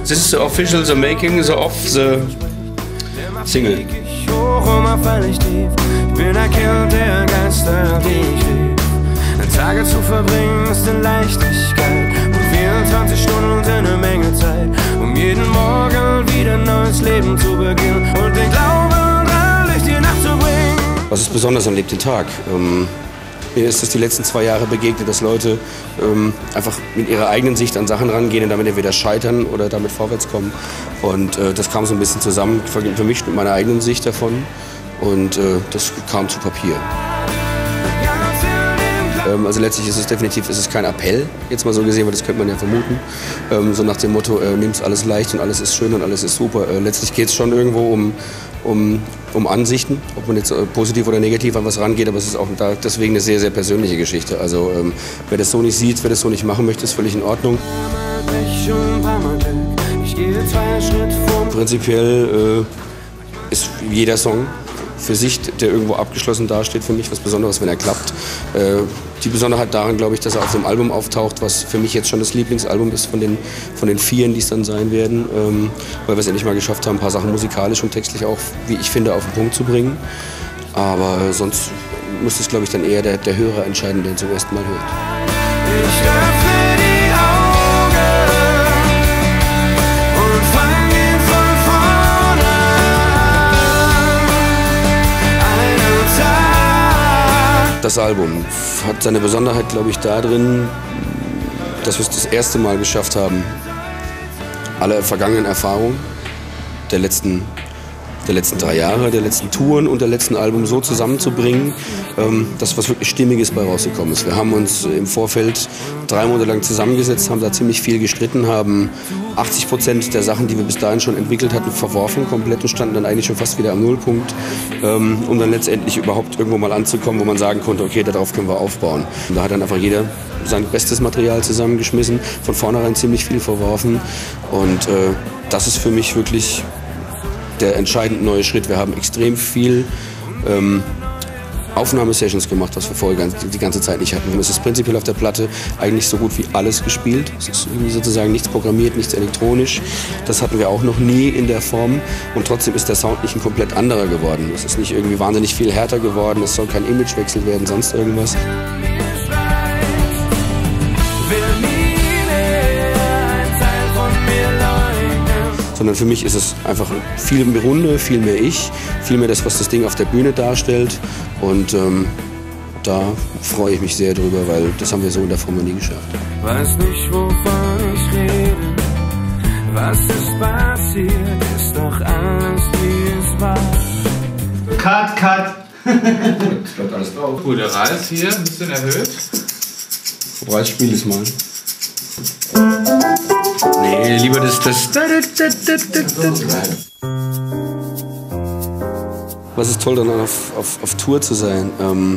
This is the official, the making, the of the single. Ich bin ein Kind, der Geister, die ich lieb. Tage zu verbringen ist in Leichtigkeit und 24 Stunden und eine Menge Zeit, um jeden Morgen wieder ein neues Leben zu beginnen und den Glauben dran, durch die Nacht zu bringen. Was ist besonders an Lebt den Tag? Mir ist es die letzten 2 Jahre begegnet, dass Leute einfach mit ihrer eigenen Sicht an Sachen rangehen und damit entweder scheitern oder damit vorwärts kommen. Und das kam so ein bisschen zusammen, vermischt mit meiner eigenen Sicht davon. Und das kam zu Papier. Also letztlich ist es definitiv kein Appell, jetzt mal so gesehen, weil das könnte man ja vermuten. So nach dem Motto, nimm's alles leicht und alles ist schön und alles ist super. Letztlich geht es schon irgendwo um Ansichten, ob man jetzt positiv oder negativ an was rangeht, aber es ist auch deswegen eine sehr, sehr persönliche Geschichte. Also wer das so nicht sieht, wer das so nicht machen möchte, ist völlig in Ordnung. Prinzipiell ist jeder Song für sich, der irgendwo abgeschlossen dasteht, für mich was Besonderes, wenn er klappt. Die Besonderheit daran, glaube ich, dass er auf dem Album auftaucht, was für mich jetzt schon das Lieblingsalbum ist von den 4, die es dann sein werden, weil wir es endlich mal geschafft haben, ein paar Sachen musikalisch und textlich auch, wie ich finde, auf den Punkt zu bringen. Aber sonst muss es, glaube ich, dann eher der Hörer entscheiden, der ihn zum ersten Mal hört. Ich öffne die Augen und fange von vorne einen Tag. Das Album hat seine Besonderheit, glaube ich, darin, dass wir es das erste Mal geschafft haben, alle vergangenen Erfahrungen der letzten 3 Jahre, der letzten Touren und der letzten Album so zusammenzubringen, dass was wirklich Stimmiges bei rausgekommen ist. Wir haben uns im Vorfeld 3 Monate lang zusammengesetzt, haben da ziemlich viel gestritten, haben 80% der Sachen, die wir bis dahin schon entwickelt hatten, verworfen komplett und standen dann eigentlich schon fast wieder am Nullpunkt, um dann letztendlich überhaupt irgendwo mal anzukommen, wo man sagen konnte, okay, darauf können wir aufbauen. Und da hat dann einfach jeder sein bestes Material zusammengeschmissen, von vornherein ziemlich viel verworfen und das ist für mich wirklich der entscheidend neue Schritt. Wir haben extrem viel Aufnahmesessions gemacht, was wir vorher die ganze Zeit nicht hatten. Es ist prinzipiell auf der Platte eigentlich so gut wie alles gespielt. Es ist irgendwie sozusagen nichts programmiert, nichts elektronisch. Das hatten wir auch noch nie in der Form. Und trotzdem ist der Sound nicht ein komplett anderer geworden. Es ist nicht irgendwie wahnsinnig viel härter geworden. Es soll kein Imagewechsel werden, sonst irgendwas. Sondern für mich ist es einfach viel mehr Runde, viel mehr ich, viel mehr das, was das Ding auf der Bühne darstellt. Und da freue ich mich sehr drüber, weil das haben wir so in der Form noch nie geschafft. Weiß nicht, wovon ich rede, was ist passiert, ist doch alles, wie es war. Cut! Es bleibt alles drauf. Gut, der Reis hier ein bisschen erhöht. Preis, spiel es mal. Nee, lieber das. Was ist toll daran, auf Tour zu sein?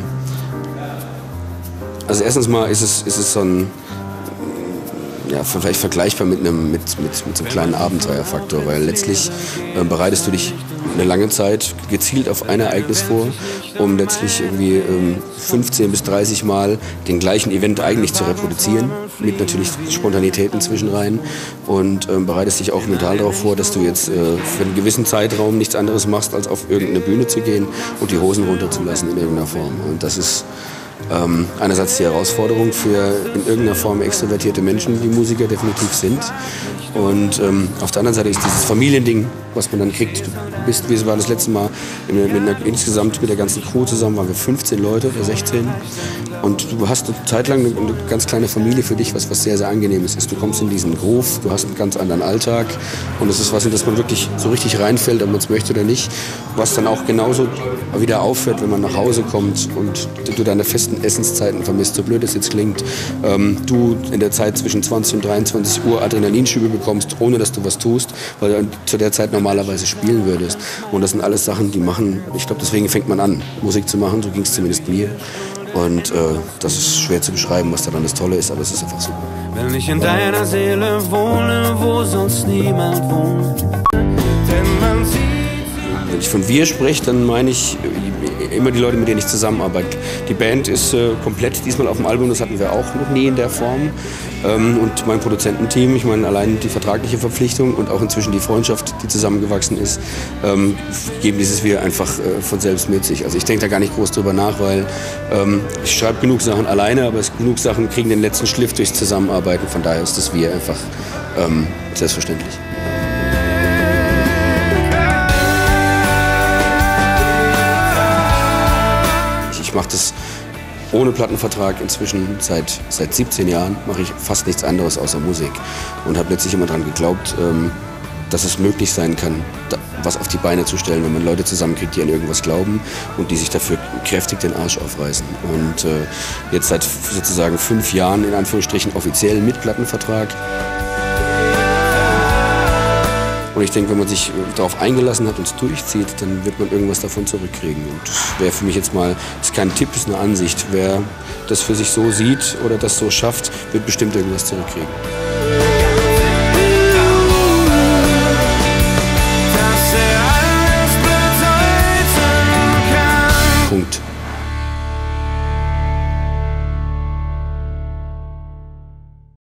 Also erstens mal ist es so ein, ja, vielleicht vergleichbar mit so einem kleinen Abenteuerfaktor, weil letztlich bereitest du dich eine lange Zeit gezielt auf ein Ereignis vor, um letztlich irgendwie 15 bis 30 Mal den gleichen Event eigentlich zu reproduzieren, mit natürlich Spontanitäten zwischenrein und bereitest dich auch mental darauf vor, dass du jetzt für einen gewissen Zeitraum nichts anderes machst, als auf irgendeine Bühne zu gehen und die Hosen runterzulassen in irgendeiner Form. Und das ist einerseits die Herausforderung für in irgendeiner Form extrovertierte Menschen, die Musiker definitiv sind. Und auf der anderen Seite ist dieses Familiending, was man dann kriegt. Du bist, wie es war das letzte Mal, insgesamt mit der ganzen Crew zusammen waren wir 15 Leute oder 16. Und du hast eine Zeit lang eine ganz kleine Familie für dich, was sehr, sehr Angenehmes ist. Du kommst in diesen Groove, du hast einen ganz anderen Alltag. Und es ist was, in das man wirklich so richtig reinfällt, ob man es möchte oder nicht. Was dann auch genauso wieder aufhört, wenn man nach Hause kommt und du deine festen Essenszeiten vermisst, so blöd es jetzt klingt. Du in der Zeit zwischen 20 und 23 Uhr Adrenalinschübe bekommst, ohne dass du was tust, weil du zu der Zeit normalerweise spielen würdest. Und das sind alles Sachen, die machen, ich glaube, deswegen fängt man an, Musik zu machen, so ging es zumindest mir. Und das ist schwer zu beschreiben, was daran das Tolle ist, aber es ist einfach super. Wenn ich in deiner Seele wohne, wo sonst niemand wohnt, denn man sieht Wenn ich von wir spreche, dann meine ich immer die Leute, mit denen ich zusammenarbeite. Die Band ist komplett diesmal auf dem Album, das hatten wir auch noch nie in der Form. Und mein Produzententeam, ich meine allein die vertragliche Verpflichtung und auch inzwischen die Freundschaft, die zusammengewachsen ist, geben dieses Wir einfach von selbst mit sich. Also ich denke da gar nicht groß drüber nach, weil ich schreibe genug Sachen alleine, aber genug Sachen kriegen den letzten Schliff durchs Zusammenarbeiten. Von daher ist das Wir einfach selbstverständlich. Ich mache das ohne Plattenvertrag inzwischen seit 17 Jahren, mache ich fast nichts anderes außer Musik und habe letztlich immer daran geglaubt, dass es möglich sein kann, was auf die Beine zu stellen, wenn man Leute zusammenkriegt, die an irgendwas glauben und die sich dafür kräftig den Arsch aufreißen. Und jetzt seit sozusagen 5 Jahren, in Anführungsstrichen offiziell mit Plattenvertrag. Und ich denke, wenn man sich darauf eingelassen hat und es durchzieht, dann wird man irgendwas davon zurückkriegen. Und das wäre für mich jetzt mal, das ist kein Tipp, das ist eine Ansicht. Wer das für sich so sieht oder das so schafft, wird bestimmt irgendwas zurückkriegen.